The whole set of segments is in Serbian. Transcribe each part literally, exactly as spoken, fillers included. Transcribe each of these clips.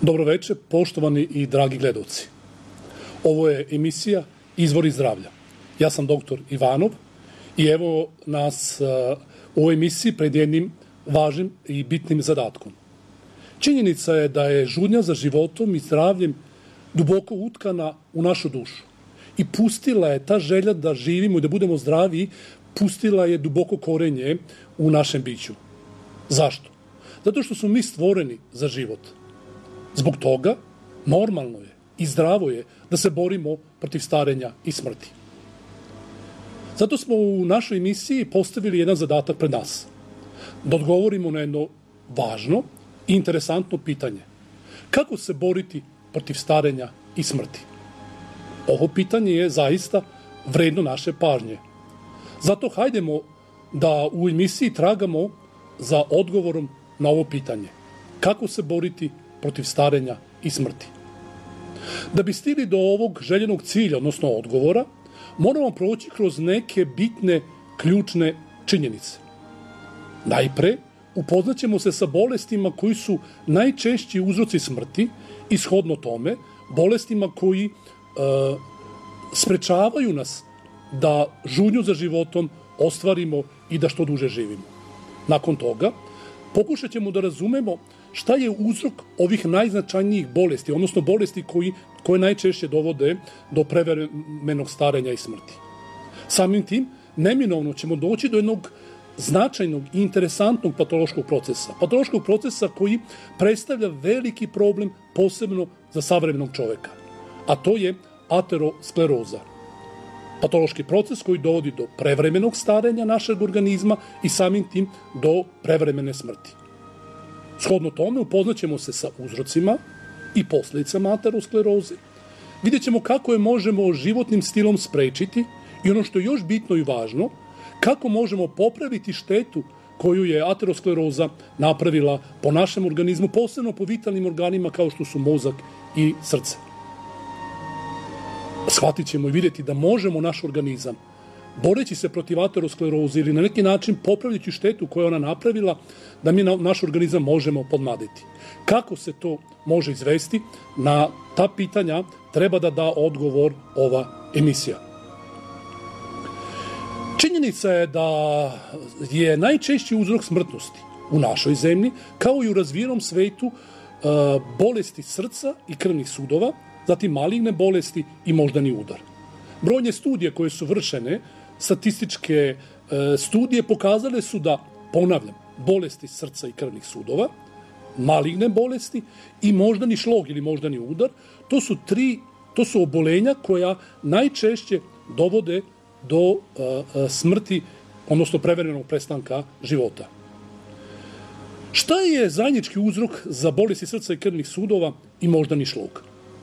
Dobro večer, poštovani i dragi gledalci. Ovo je emisija Izvori zdravlja. Ja sam doktor Ivanov i evo nas u ovoj emisiji pred jednim važnim i bitnim zadatkom. Činjenica je da je žudnja za životom i zdravljem duboko utkana u našu dušu. I pustila je ta želja da živimo i da budemo zdravi, pustila je duboko korenje u našem biću. Zašto? Zato što smo mi stvoreni za život. Zbog toga normalno je i zdravo je da se borimo protiv starenja i smrti. Zato smo u našoj emisiji postavili jedan zadatak pred nas. Da odgovorimo na jedno važno i interesantno pitanje. Kako se boriti protiv starenja i smrti? Ovo pitanje je zaista vredno naše pažnje. Zato hajdemo da u emisiji tragamo za odgovorom na ovo pitanje. Kako se boriti protiv starenja i smrti? Da bi stigli do ovog željenog cilja, odnosno odgovora, moramo proći kroz neke bitne, ključne činjenice. Najpre, upoznaćemo se sa bolestima koji su najčešći uzroci smrti i shodno tome, bolestima koji e, sprečavaju nas da žudnju za životom ostvarimo i da što duže živimo. Nakon toga, pokušat ćemo da razumemo šta je uzrok ovih najznačajnijih bolesti, odnosno bolesti koji, koje najčešće dovode do prevremenog starenja i smrti. Samim tim, neminovno ćemo doći do jednog značajnog i interesantnog patološkog procesa. Patološkog procesa koji predstavlja veliki problem posebno za savremenog čoveka. A to je ateroskleroza. Patološki proces koji dovodi do prevremenog starenja našeg organizma i samim tim do prevremene smrti. Shodno tome upoznaćemo se sa uzrocima i posljedicama ateroskleroze. Vidjet ćemo kako je možemo životnim stilom sprečiti i ono što je još bitno i važno, kako možemo popraviti štetu koju je ateroskleroza napravila po našem organizmu, posebno po vitalnim organima kao što su mozak i srce. Shvatit ćemo i vidjeti da možemo naš organizam, boreći se protiv ateroskleroze ili na neki način popravljajući štetu koju je ona napravila, da mi na, naš organizam možemo podmladiti. Kako se to može izvesti? Na ta pitanja treba da da odgovor ova emisija. Činjenica je da je najčešći uzrok smrtnosti u našoj zemlji, kao i u razvijenom svetu, bolesti srca i krvnih sudova, zatim maligne bolesti i moždani udar. Brojne studije koje su vršene, statističke e, studije, pokazale su da, ponavljam, bolesti srca i krvnih sudova, maligne bolesti i moždani šlog ili moždani udar, to su tri, to su obolenja koja najčešće dovode do e, smrti, odnosno prevremenog prestanka života. Šta je zajednički uzrok za bolesti srca i krvnih sudova i moždani šlog?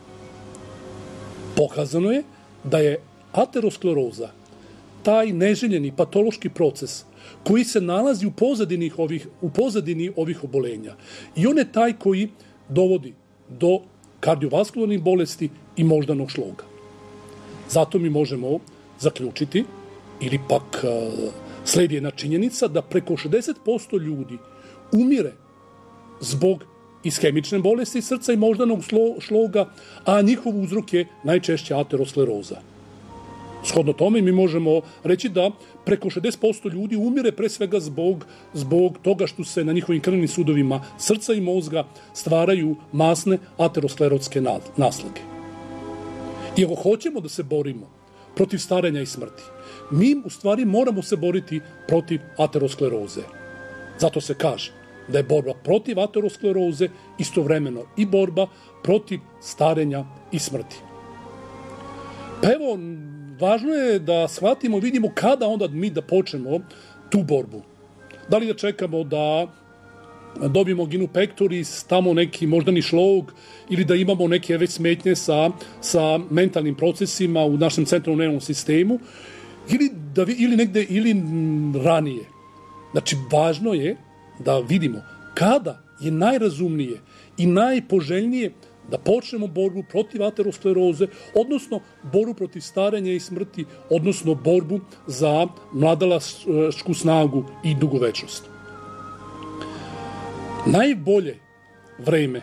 Pokazano je da je ateroskleroza taj neželjeni patološki proces koji se nalazi u pozadini ovih, u pozadini ovih obolenja. I on je taj koji dovodi do kardiovaskularnih bolesti i moždanog šloga. Zato mi možemo zaključiti, ili pak slijedi jedna činjenica, da preko šezdeset posto ljudi umire zbog ishemične bolesti srca i moždanog šloga, a njihov uzrok je najčešće ateroskleroza. Shodno tome mi možemo reći da preko šezdeset posto ljudi umire pre svega zbog, zbog toga što se na njihovim krvnim sudovima srca i mozga stvaraju masne aterosklerotske naslage. I ako hoćemo da se borimo protiv starenja i smrti, mi u stvari moramo se boriti protiv ateroskleroze. Zato se kaže da je borba protiv ateroskleroze istovremeno i borba protiv starenja i smrti. Pa evo, važno je da shvatimo, vidimo kada onda mi da počnemo tu borbu. Da li da čekamo da dobijemo anginu pectoris, tamo neki moždani šlog, ili da imamo neke već smetnje sa, sa mentalnim procesima u našem centralnom nervnom sistemu, ili, da, ili negde, ili ranije. Znači, važno je da vidimo kada je najrazumnije i najpoželjnije da počnemo borbu protiv ateroskleroze, odnosno borbu protiv starenja i smrti, odnosno borbu za mladalačku snagu i dugovečnost. Najbolje vreme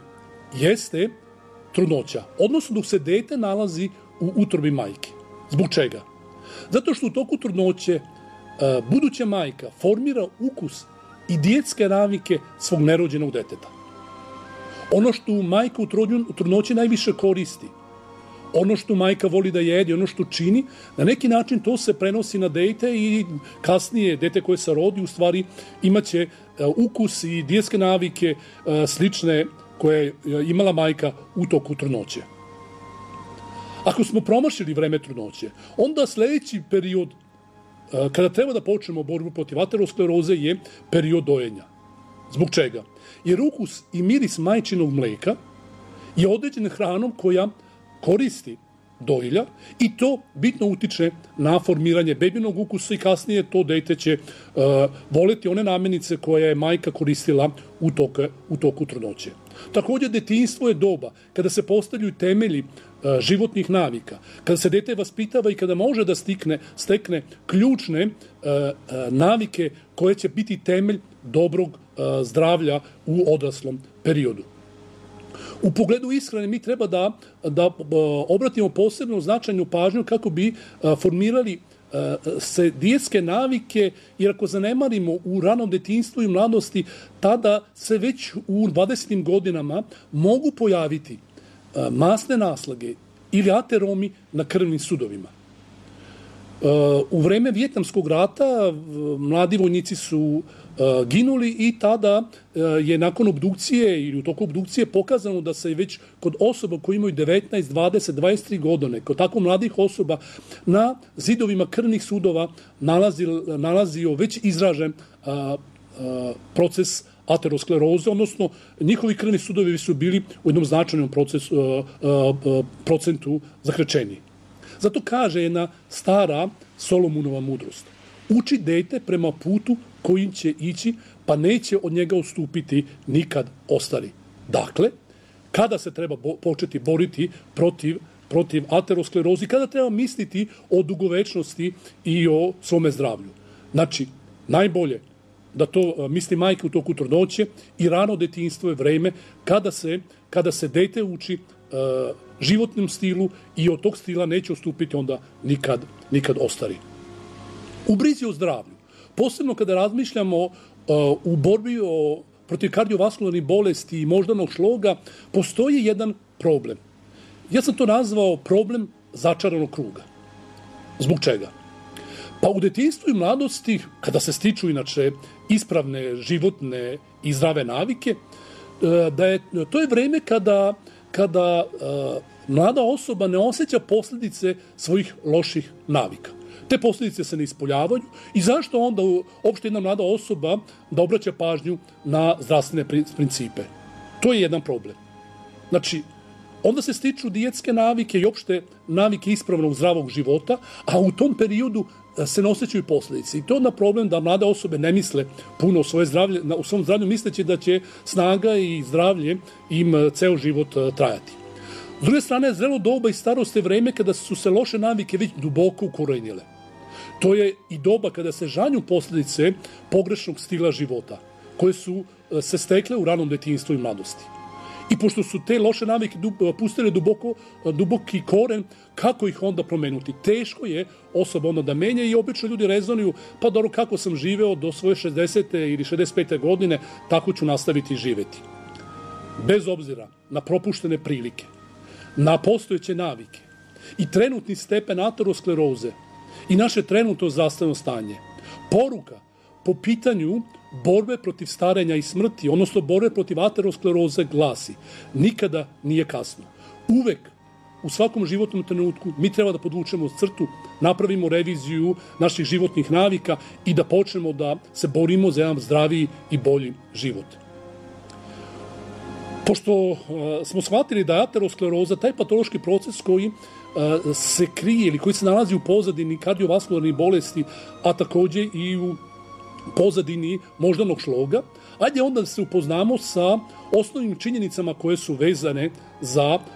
jeste trudnoća, odnosno dok se dete nalazi u utrobi majke. Zbog čega? Zato što u toku trudnoće buduća majka formira ukus i dijetske navike svog nerođenog deteta. Ono što majka u trudnoći najviše koristi, ono što majka voli da jede, ono što čini, na neki način to se prenosi na dete i kasnije dete koje se rodi u stvari imaće ukus i dijetske navike slične koje je imala majka u toku trudnoće. Ako smo promašili vreme trudnoće, onda sljedeći period kada treba da počnemo borbu protiv ateroskleroze je period dojenja. Zbog čega? Jer ukus i miris majčinog mleka je određen hranom koja koristi dojilja i to bitno utiče na formiranje bebinog ukusa i kasnije to dete će uh, voleti one namirnice koje je majka koristila u, toku, u toku trudnoće. Također, detinjstvo je doba kada se postavljaju temelji uh, životnih navika, kada se dete vaspitava i kada može da stikne, stekne ključne uh, uh, navike koje će biti temelj dobrog uh, zdravlja u odraslom periodu. U pogledu ishrane mi treba da, da obratimo posebno značajnu pažnju kako bi formirali se dijetske navike, jer ako zanemarimo u ranom detinjstvu i mladosti, tada se već u dvadesetim godinama mogu pojaviti masne naslage ili ateromi na krvnim sudovima. U vreme Vijetnamskog rata mladi vojnici su ginuli i tada je nakon obdukcije ili u toku obdukcije pokazano da se već kod osoba koji imaju devetnaest, dvadeset, dvadeset tri godine, kod tako mladih osoba, na zidovima krvnih sudova nalazio, nalazio već izražen a, a, proces ateroskleroze, odnosno njihovi krvni sudovi su bili u jednom značajnom procesu, a, a, a, procentu zakrčeni. Zato kaže jedna stara Solomunova mudrost: uči dete prema putu kojim će ići, pa neće od njega ustupiti nikad ostali. Dakle, kada se treba bo- početi boriti protiv, protiv aterosklerozi, kada treba misliti o dugovečnosti i o svome zdravlju. Znači, najbolje da to misli majka u toku trudnoće i rano detinjstvo je vreme kada se, kada se dete uči uh, životnom stilu i od tog stila neće ustupiti onda nikad, nikad ostari. U brizi o zdravlju, posebno kada razmišljamo uh, u borbi o, protiv kardiovaskularnih bolesti i moždanog šloga, postoji jedan problem. Ja sam to nazvao problem začaranog kruga. Zbog čega? Pa u detinjstvu i mladosti, kada se stiču inače ispravne životne i zdrave navike, uh, da je, to je vreme kada, kada uh, mlada osoba ne osjeća posljedice svojih loših navika. Te posljedice se ne ispoljavaju i zašto onda uopšte jedna mlada osoba da obraća pažnju na zdravstvene principe? To je jedan problem. Znači, onda se stiču dijetske navike i opšte navike ispravnog zdravog života, a u tom periodu se ne osjećaju posljedice. I to je onda problem da mlade osobe ne misle puno o svoje zdravlje, u svom zdravlju misleći da će snaga i zdravlje im ceo život trajati. S druge strane, zrelo doba i starost je vreme kada su se loše navike već duboko ukorenile. To je i doba kada se žanju posljedice pogrešnog stila života, koje su se stekle u ranom detinjstvu i mladosti. I pošto su te loše navike pustile duboko, duboki koren, kako ih onda promenuti? Teško je osoba onda da menja i obično ljudi rezonuju, pa dobro, kako sam živeo do svoje šezdesete ili šezdeset pete godine, tako ću nastaviti živeti. Bez obzira na propuštene prilike, na postojeće navike i trenutni stepen ateroskleroze i naše trenutno zdravstveno stanje, poruka po pitanju borbe protiv starenja i smrti, odnosno borbe protiv ateroskleroze glasi: nikada nije kasno. Uvek, u svakom životnom trenutku, mi treba da podvučemo crtu, napravimo reviziju naših životnih navika i da počnemo da se borimo za jedan zdraviji i bolji život. Pošto uh, smo shvatili da je ateroskleroza taj patološki proces koji uh, se krije ili koji se nalazi u pozadini kardiovaskularnih bolesti, a također i u pozadini moždanog šloga, ajde onda da se upoznamo sa osnovnim činjenicama koje su vezane za uh,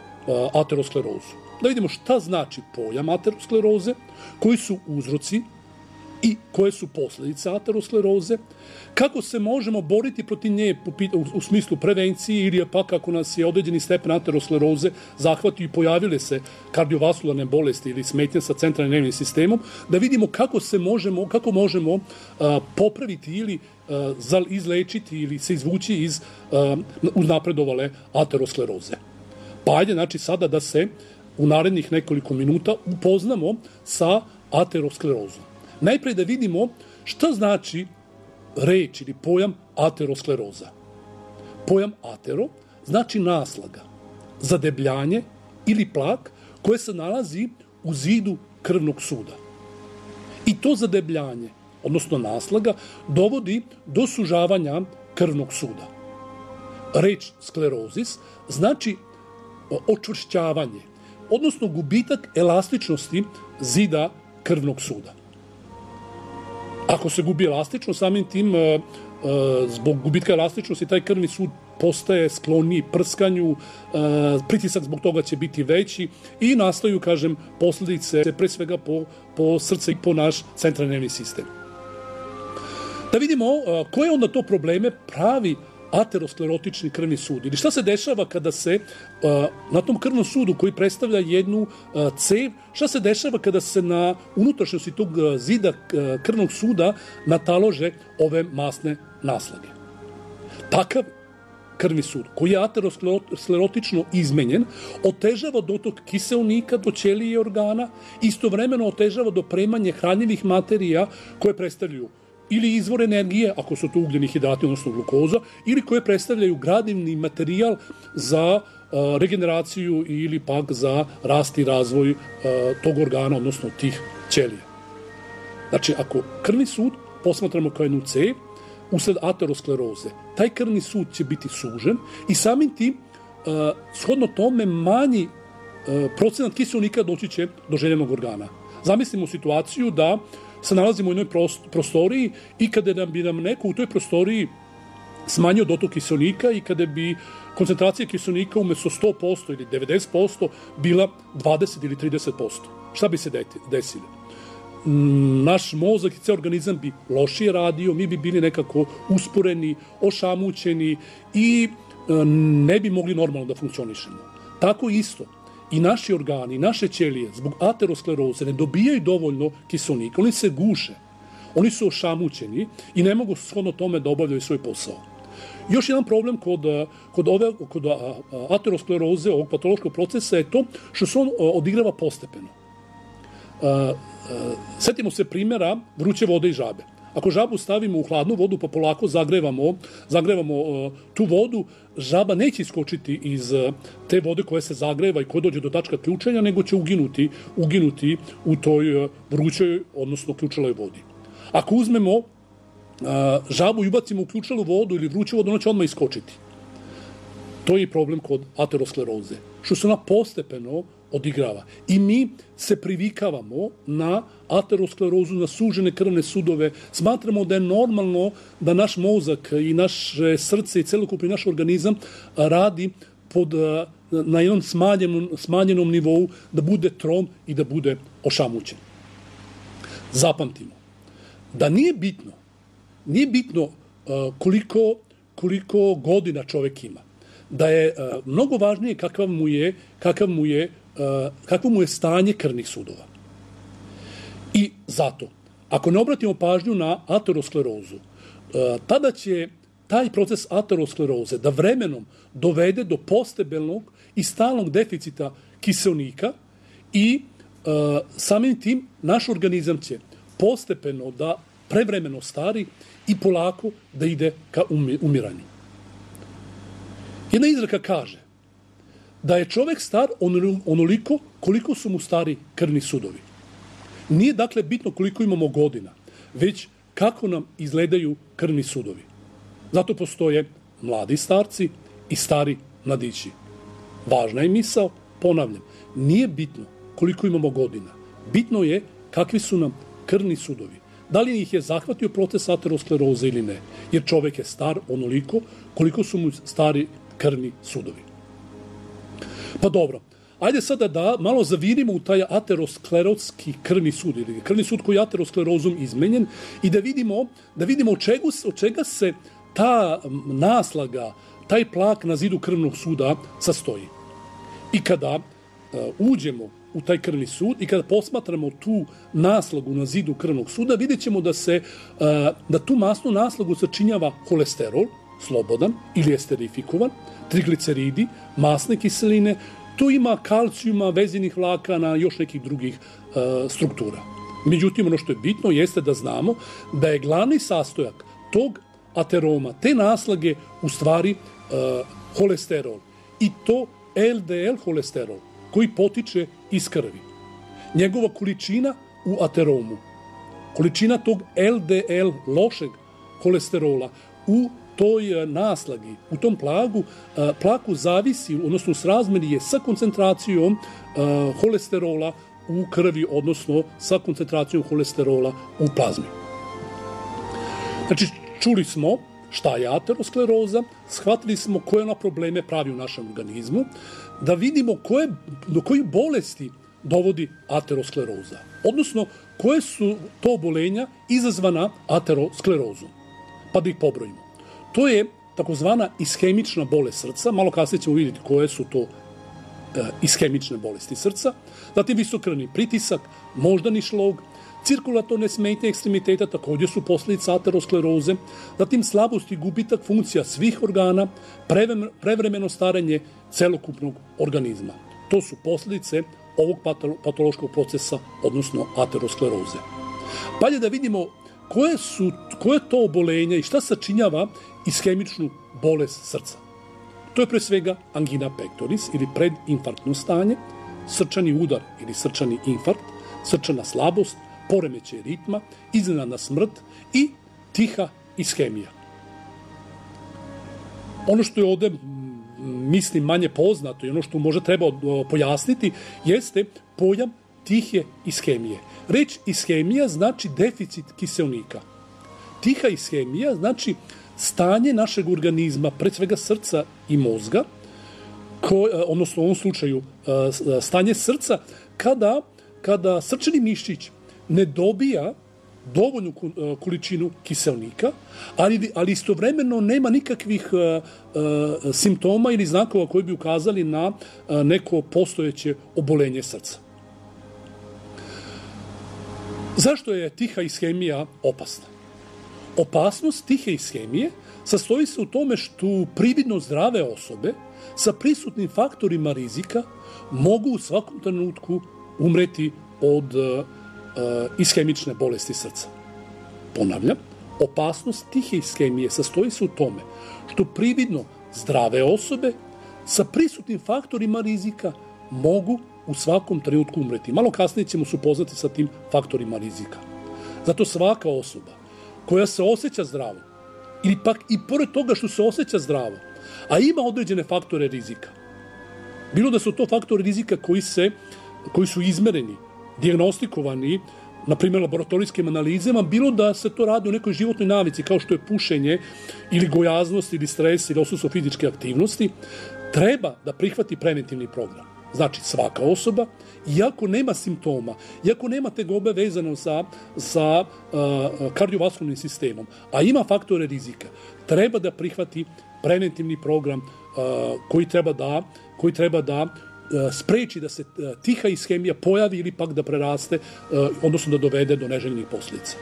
aterosklerozu. Da vidimo šta znači pojam ateroskleroze, koji su uzroci i koje su posljedice ateroskleroze, kako se možemo boriti protiv nje u smislu prevencije ili pa kako nas je određeni stepen ateroskleroze zahvatio i pojavile se kardiovaskularne bolesti ili smetnje sa centralnim nervnim sistemom, da vidimo kako se možemo, kako možemo a, popraviti ili a, izlečiti ili se izvući iz a, uznapredovale ateroskleroze. Pa ajde, znači, sada da se u narednih nekoliko minuta upoznamo sa aterosklerozom. Najprej da vidimo šta znači reč ili pojam ateroskleroza. Pojam atero znači naslaga, zadebljanje ili plak koje se nalazi u zidu krvnog suda. I to zadebljanje, odnosno naslaga, dovodi do sužavanja krvnog suda. Reč sklerozis znači očvršćavanje, odnosno gubitak elastičnosti zida krvnog suda. Ako se gubi elastičnost, samim tim, zbog gubitka elastičnosti, taj krvni sud postaje skloniji prskanju, pritisak zbog toga će biti veći i nastaju, kažem, posljedice pre svega po, po srce i po naš centralni nervni sistem. Da vidimo koje onda to probleme pravi aterosklerotični krvni sud. Ili šta se dešava kada se uh, na tom krvnom sudu koji predstavlja jednu uh, cev, šta se dešava kada se na unutrašnjosti tog uh, zida uh, krvnog suda natalože ove masne naslage. Takav krvni sud, koji je aterosklerotično izmenjen, otežava dotok kiseonika do ćelije i organa, istovremeno otežava dopremanje hranjivih materija koje predstavljaju ili izvor energije, ako su to ugljeni hidrati, odnosno glukoza, ili koje predstavljaju gradivni materijal za uh, regeneraciju ili pak za rast i razvoj uh, tog organa, odnosno tih ćelija. Znači, ako krvni sud posmatramo kao jednu cev, usled ateroskleroze, taj krvni sud će biti sužen i samim tim, uh, shodno tome, manji uh, procenat kiseonika doći će do željenog organa. Zamislimo situaciju da se nalazimo u jednoj prostoriji i kada nam bi nam neko u toj prostoriji smanjio dotok kiseonika i kada bi koncentracija kiseonika umjesto sto posto ili devedeset posto bila dvadeset ili trideset posto. Šta bi se desilo? Naš mozak i ceo organizam bi lošije radio, mi bi bili nekako usporeni, ošamućeni i ne bi mogli normalno da funkcionišemo. Tako isto, i naši organi, naše ćelije, zbog ateroskleroze ne dobijaju dovoljno kiseonika, oni se guše, oni su ošamućeni i ne mogu shodno tome da obavljaju svoj posao. Još jedan problem kod, kod, ove, kod ateroskleroze, ovog patološkog procesa, je to što se on odigrava postepeno. Setimo se primjera vruće vode i žabe. Ako žabu stavimo u hladnu vodu pa polako zagrevamo, zagrevamo uh, tu vodu, žaba neće iskočiti iz uh, te vode koja se zagreva i koja dođe do tačka ključanja, nego će uginuti, uginuti u toj uh, vrućoj, odnosno ključaloj vodi. Ako uzmemo uh, žabu i ubacimo u ključalu vodu ili vruću vodu, ona će odmah iskočiti. To je i problem kod ateroskleroze, što se ona postepeno odigrava. I mi se privikavamo na aterosklerozu, na sužene krvne sudove. Smatramo da je normalno da naš mozak i naše srce i celokupni naš organizam radi pod, na jednom smanjenom, smanjenom nivou, da bude trom i da bude ošamućen. Zapamtimo da nije bitno, nije bitno koliko, koliko godina čovek ima. Da je mnogo važnije kakav mu je, kakav mu je kakvo mu je stanje krvnih sudova. I zato, ako ne obratimo pažnju na aterosklerozu, tada će taj proces ateroskleroze da vremenom dovede do postepelnog i stalnog deficita kiseonika i samim tim naš organizam će postepeno da prevremeno stari i polako da ide ka umiranju. Jedna izreka kaže da je čovek star onoliko koliko su mu stari krvni sudovi. Nije dakle bitno koliko imamo godina, već kako nam izgledaju krvni sudovi. Zato postoje mladi starci i stari mladići. Važna je misao, ponavljam, nije bitno koliko imamo godina. Bitno je kakvi su nam krvni sudovi. Da li ih je zahvatio proces ateroskleroze ili ne, jer čovek je star onoliko koliko su mu stari krvni sudovi. Pa dobro, ajde sada da malo zavirimo u taj aterosklerotski krvni sud, ili krvni sud koji je aterosklerozom izmenjen, i da vidimo, da vidimo od, čega, od čega se ta naslaga, taj plak na zidu krvnog suda sastoji. I kada uh, uđemo u taj krvni sud i kada posmatramo tu naslagu na zidu krvnog suda, vidjet ćemo da, se, uh, da tu masnu naslagu sačinjava holesterol, slobodan ili esterifikovan, trigliceridi, masne kiseline, tu ima kalcijuma, vezinih vlakana i još nekih drugih uh, struktura. Međutim, ono što je bitno jeste da znamo da je glavni sastojak tog ateroma, te naslage, u stvari uh, holesterol. I to el de el holesterol, koji potiče iz krvi. Njegova količina u ateromu, količina tog el de el lošeg holesterola u toj naslagi, u tom plagu, plaku zavisi, odnosno srazmeri je sa koncentracijom holesterola u krvi, odnosno sa koncentracijom holesterola u plazmi. Znači, čuli smo šta je ateroskleroza, shvatili smo koje ona probleme pravi u našem organizmu, da vidimo koje, do kojih bolesti dovodi ateroskleroza, odnosno koje su to obolenja izazvana aterosklerozom, pa da ih pobrojimo. To je takozvana ishemična bolest srca, malo kasnije ćemo vidjeti koje su to e, ishemične bolesti srca, zatim visokrvni pritisak, moždani šlog, cirkulatorne smetnje ekstremiteta također su posljedica ateroskleroze, zatim slabost i gubitak funkcija svih organa, prevremeno starenje celokupnog organizma. To su posljedice ovog patološkog procesa, odnosno ateroskleroze. Pa je da vidimo koje su, koje to obolenje i šta sačinjava ishemičnu bolest srca. To je pre svega angina pectoris ili predinfarktno stanje, srčani udar ili srčani infarkt, srčana slabost, poremećaj ritma, iznenadna smrt i tiha ishemija. Ono što je ovde, mislim, manje poznato i ono što možda treba pojasniti jeste pojam tihe ishemije. Reč ishemija znači deficit kiseonika. Tiha ishemija znači stanje našeg organizma, pred svega srca i mozga, ko, odnosno u ovom slučaju stanje srca, kada, kada srčani mišić ne dobija dovoljnu količinu kiseonika, ali, ali istovremeno nema nikakvih uh, uh, simptoma ili znakova koji bi ukazali na uh, neko postojeće obolenje srca. Zašto je tiha ishemija opasna? Opasnost tihe ishemije sastoji se u tome što prividno zdrave osobe sa prisutnim faktorima rizika mogu u svakom trenutku umreti od uh, ishemične bolesti srca. Ponavljam, opasnost tihe ishemije sastoji se u tome što prividno zdrave osobe sa prisutnim faktorima rizika mogu u svakom trenutku umreti. Malo kasnije ćemo se upoznati sa tim faktorima rizika. Zato svaka osoba koja se osjeća zdravo, ili pak i pored toga što se osjeća zdravo, a ima određene faktore rizika, bilo da su to faktori rizika koji, se, koji su izmereni, dijagnostikovani, na primjer laboratorijskim analizama, bilo da se to radi u nekoj životnoj navici, kao što je pušenje, ili gojaznost, ili stres, ili odsustvo fizičke aktivnosti, treba da prihvati preventivni program. Znači, svaka osoba, iako nema simptoma, iako nema tegobe vezano sa, sa uh, kardiovaskularnim sistemom, a ima faktore rizika, treba da prihvati preventivni program uh, koji treba da, koji treba da spreči da se tiha ishemija pojavi ili pak da preraste, odnosno da dovede do neželjenih posljedica.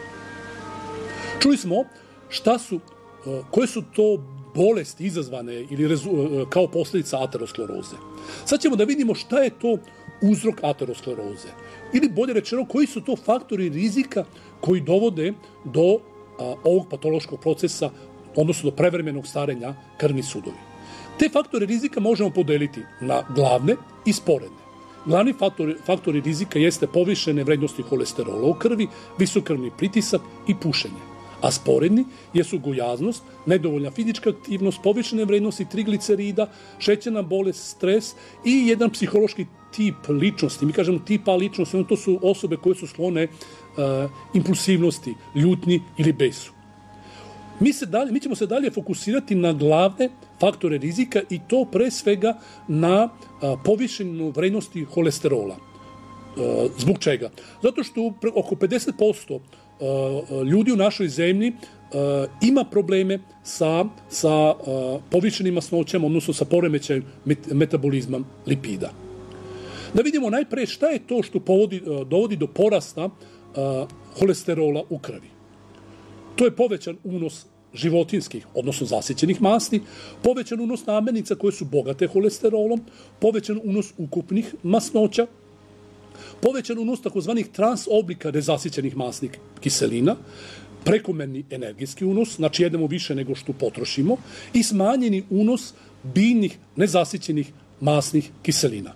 Čuli smo šta su, koje su to bolesti izazvane ili rezu, kao posljedica ateroskleroze. Sad ćemo da vidimo šta je to uzrok ateroskleroze. Ili bolje rečeno, koji su to faktori rizika koji dovode do a, ovog patološkog procesa, odnosno do prevremenog starenja krvni sudovi. Te faktore rizika možemo podeliti na glavne i sporedne. Glavni faktori, faktori rizika jeste povišene vrednosti holesterola u krvi, visokrvni pritisak i pušenje. A sporedni jesu gojaznost, nedovoljna fizička aktivnost, povišene vrednosti triglicerida, šećerna bolest, stres i jedan psihološki tip ličnosti. Mi kažemo tipa ličnosti, to su osobe koje su sklone uh, impulsivnosti, ljutnji ili besu. Mi, se dalje, mi ćemo se dalje fokusirati na glavne faktore rizika i to pre svega na a, povišenu vrednosti holesterola. A, zbog čega? Zato što pre, oko pedeset posto a, ljudi u našoj zemlji a, ima probleme sa, sa a, povišenim masnoćama, odnosno sa poremećajem met, metabolizma lipida. Da vidimo najpre šta je to što povodi, a, dovodi do porasta a, holesterola u krvi. To je povećan unos životinskih, odnosno zasićenih masti, povećan unos namirnica koje su bogate holesterolom, povećan unos ukupnih masnoća, povećan unos takozvanih transoblika nezasićenih masnih kiselina, prekomerni energijski unos, znači jedemo više nego što potrošimo, i smanjeni unos biljnih nezasićenih masnih kiselina.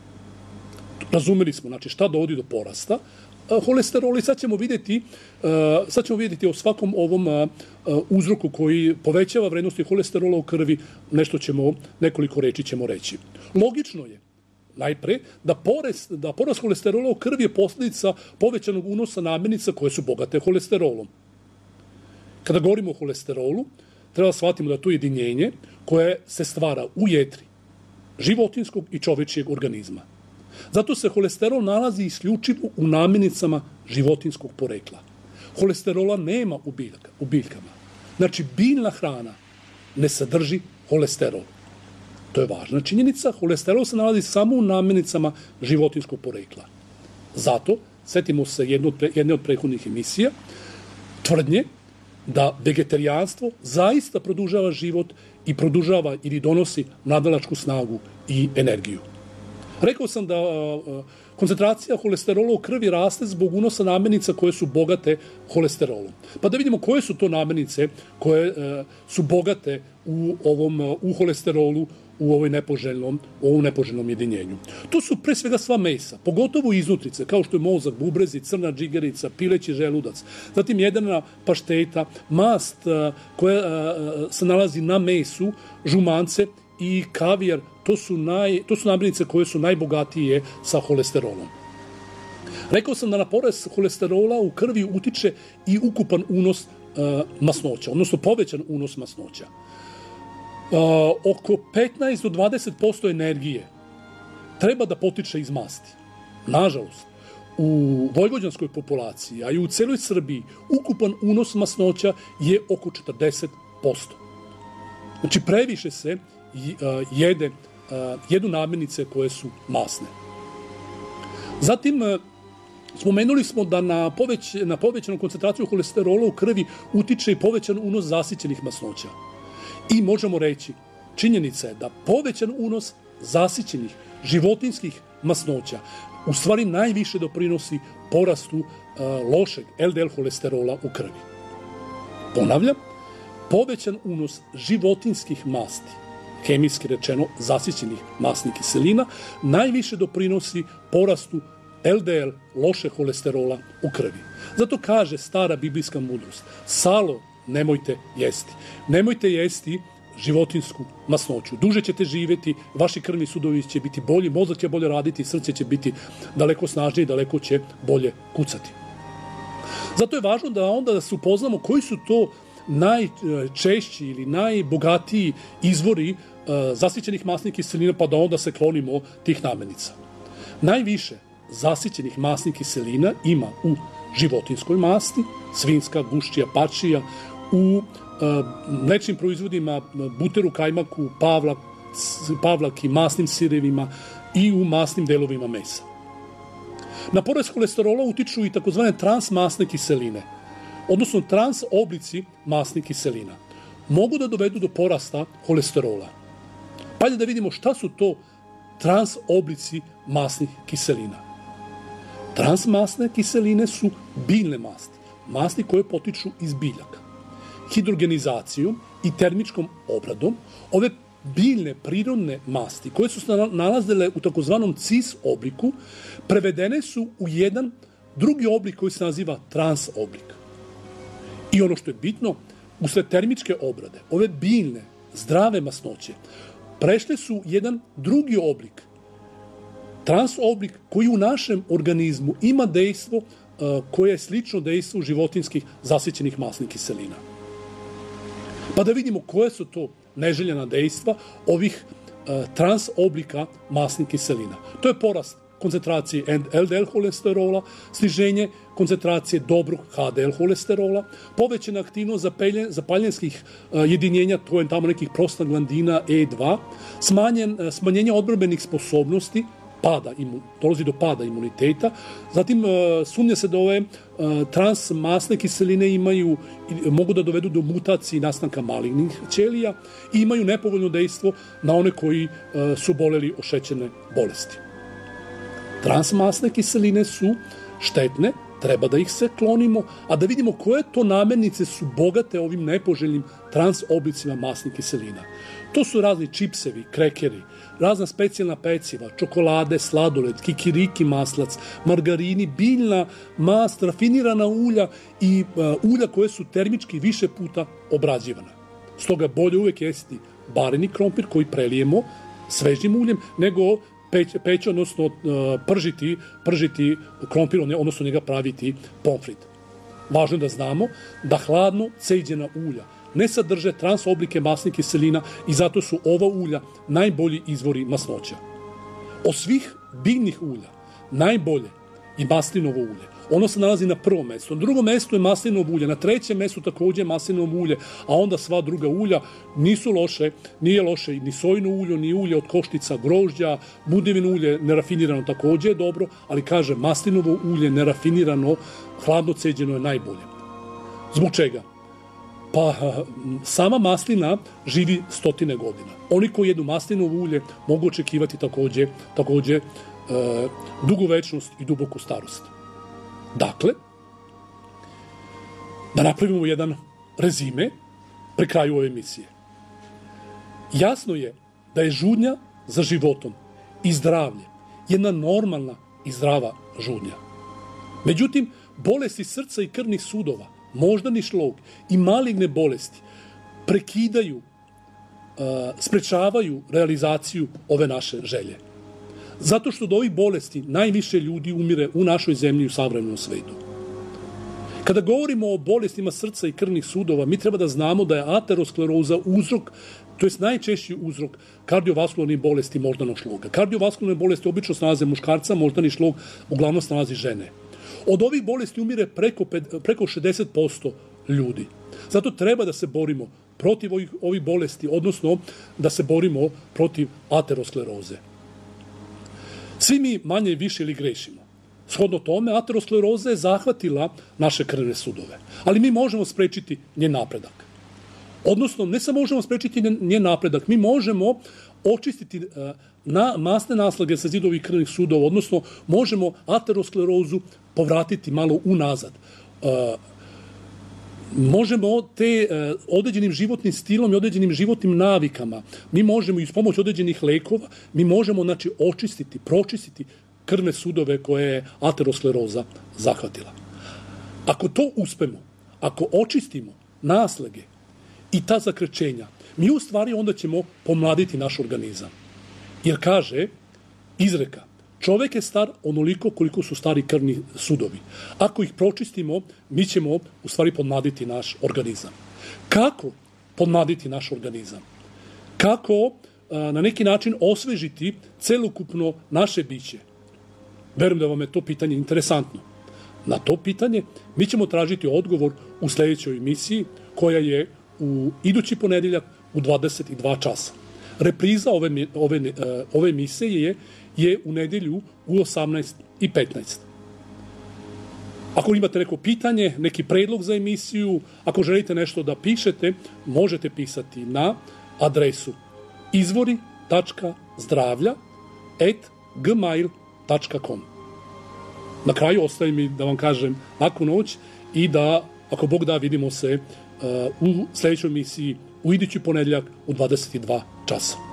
Razumeli smo, znači šta dovodi do porasta holesterola i sad ćemo vidjeti, sad ćemo vidjeti o svakom ovom uzroku koji povećava vrednosti holesterola u krvi, nešto ćemo, nekoliko reči ćemo reći. Logično je, najpre, da, porez, da porast holesterola u krvi je posljedica povećanog unosa namirnica koje su bogate holesterolom. Kada govorimo o holesterolu, treba shvatimo da je to jedinjenje koje se stvara u jetri životinskog i čovečijeg organizma. Zato se holesterol nalazi isključivo u namirnicama životinskog porekla. Holesterola nema u, biljka, u biljkama. Znači, biljna hrana ne sadrži holesterol. To je važna činjenica. Holesterol se nalazi samo u namirnicama životinskog porekla. Zato, setimo se jedne od, jedne od prethodnih emisija, tvrdnje da vegetarijanstvo zaista produžava život i produžava ili donosi nadalačku snagu i energiju. Rekao sam da a, koncentracija holesterola u krvi raste zbog unosa namirnica koje su bogate holesterolom. Pa da vidimo koje su to namirnice koje a, su bogate u ovom a, u holesterolu u ovoj nepoželjnom, u ovom nepoželjnom jedinjenju. To su pre svega sva mesa, pogotovo iznutrice, kao što je mozak, bubrezi, crna džigerica, pileći želudac, zatim jedrna pašteta, mast a, koja a, se nalazi na mesu, žumance i kavijar. To su, naj, to su namirnice koje su najbogatije sa holesterolom. Rekao sam da na porast holesterola u krvi utiče i ukupan unos uh, masnoća, odnosno povećan unos masnoća. Uh, oko petnaest do dvadeset posto energije treba da potiče iz masti. Nažalost, u vojvođanskoj populaciji, a i u celoj Srbiji, ukupan unos masnoća je oko četrdeset posto. Znači, previše se uh, jede Uh, jedu namirnice koje su masne. Zatim, uh, spomenuli smo da na, poveć, na povećanu koncentraciju holesterola u krvi utiče i povećan unos zasićenih masnoća. I možemo reći, činjenica je da povećan unos zasićenih životinskih masnoća u stvari najviše doprinosi porastu uh, lošeg el de el holesterola u krvi. Ponavljam, povećan unos životinskih masti, hemijski rečeno zasićenih masnih kiselina, najviše doprinosi porastu el de el loše holesterola u krvi. Zato kaže stara biblijska mudrost, salo nemojte jesti. Nemojte jesti životinsku masnoću. Duže ćete živjeti, vaši krvni sudovi će biti bolji, mozak će bolje raditi, srce će biti daleko snažnije i daleko će bolje kucati. Zato je važno da onda da se upoznamo koji su to najčešći ili najbogatiji izvori uh, zasićenih masnih kiselina, pa da onda se klonimo tih namirnica. Najviše zasićenih masnih kiselina ima u životinskoj masti, svinjska, guščija, pačija, u uh, mlečnim proizvodima, buteru, kajmaku, pavlak, pavlaki, masnim sirevima i u masnim delovima mesa. Na porast holesterola utiču i takozvane transmasne kiseline, odnosno trans oblici masnih kiselina. Mogu da dovedu do porasta holesterola. Pa da vidimo šta su to trans oblici masnih kiselina. Transmasne kiseline su biljne masti, masti koje potiču iz biljaka. Hidrogenizacijom i termičkom obradom ove biljne prirodne masti koje su se nalazile u takozvanom cis obliku prevedene su u jedan drugi oblik koji se naziva trans oblik. I ono što je bitno, usled termičke obrade, ove biljne, zdrave masnoće, prešle su jedan drugi oblik, trans oblik koji u našem organizmu ima dejstvo uh, koje je slično dejstvu životinskih zasićenih masnih kiselina. Pa da vidimo koje su to neželjena dejstva ovih uh, trans oblika masnih kiselina. To je porast koncentracije el de el holesterola, sniženje koncentracije dobrog ha de el holesterola, povećana aktivnost zapaljenskih uh, jedinjenja, to je tamo nekih prostaglandina E dva, smanjen, uh, smanjenje odbrambenih sposobnosti, pada, imu, dolazi do pada imuniteta. Zatim, uh, sumnja se da ove uh, transmasne kiseline imaju, mogu da dovedu do mutacije i nastanka malignih ćelija i imaju nepovoljno dejstvo na one koji uh, su boleli od šećerne bolesti. Transmasne kiseline su štetne, treba da ih se klonimo, a da vidimo koje to namirnice su bogate ovim nepoželjnim trans oblicima masnih kiselina. To su razni čipsevi, krekeri, razna specijalna peciva, čokolade, sladoled, kikiriki maslac, margarini, biljna mast, rafinirana ulja i uh, ulja koje su termički više puta obrađivana. Stoga bolje uvek jesti bareni krompir koji prelijemo svežim uljem, nego peć, peć odnosno uh, pržiti, pržiti krompir, odnosno njega praviti pomfrit. Važno je da znamo da hladno ceđena ulja ne sadrže trans oblike masnih kiselina i zato su ova ulja najbolji izvori masnoća. Od svih biljnih ulja najbolje je maslinovo ulje. Ono se nalazi na prvom mestu. Na drugom mestu je maslinovo ulje, na trećem mestu takođe je maslinovo ulje, a onda sva druga ulja nisu loše, nije loše ni sojino ulje, ni ulje od koštica grožđa, budevino ulje nerafinirano takođe je dobro, ali kaže maslinovo ulje nerafinirano, hladno ceđeno je najbolje. Zbog čega? Pa sama maslina živi stotine godina. Oni koji jedu maslinovo ulje mogu očekivati takođe, takođe e, dugu večnost i duboku starost. Dakle, da napravimo jedan rezime pri kraju ove emisije. Jasno je da je žudnja za životom i zdravlje jedna normalna i zdrava žudnja. Međutim, bolesti srca i krvnih sudova, moždani šlog i maligne bolesti prekidaju, uh, sprečavaju realizaciju ove naše želje. Zato što od ovih bolesti najviše ljudi umire u našoj zemlji i u savremenom svetu. Kada govorimo o bolestima srca i krvnih sudova, mi treba da znamo da je ateroskleroza uzrok, to je najčešći uzrok kardiovaskularnih bolesti moždanog šloga. Kardiovaskularne bolesti obično se nalaze muškarca, moždani šlog uglavnom se nalazi žene. Od ovih bolesti umire preko, preko šezdeset posto ljudi. Zato treba da se borimo protiv ovih, ovih bolesti, odnosno da se borimo protiv ateroskleroze. Svi mi manje i više ili grešimo. Shodno tome, ateroskleroza je zahvatila naše krvne sudove. Ali mi možemo sprečiti njen napredak. Odnosno, ne samo možemo sprečiti njen napredak, mi možemo očistiti na masne naslage sa zidovih krvnih sudova, odnosno možemo aterosklerozu povratiti malo unazad. Možemo te određenim životnim stilom i određenim životnim navikama, mi možemo i s pomoć određenih lekova, mi možemo znači očistiti, pročistiti krvne sudove koje je ateroskleroza zahvatila. Ako to uspemo, ako očistimo naslage i ta zakrčenja, mi u stvari onda ćemo pomladiti naš organizam. Jer kaže izreka, čovek je star onoliko koliko su stari krvni sudovi. Ako ih pročistimo, mi ćemo u stvari pomladiti naš organizam. Kako pomladiti naš organizam? Kako na neki način osvežiti celokupno naše biće? Verujem da vam je to pitanje interesantno. Na to pitanje mi ćemo tražiti odgovor u sledećoj emisiji koja je u idući ponedeljak u dvadeset dva časa. Repriza ove, ove, ove emisije je, je u nedelju u osamnaest i petnaest. Ako imate neko pitanje, neki predlog za emisiju, ako želite nešto da pišete, možete pisati na adresu izvori tačka zdravlja at gmail tačka com. Na kraju ostaje mi da vam kažem laku noć i da, ako Bog da, vidimo se uh, u sledećoj emisiji u idući ponedeljak u dvadeset dva časa.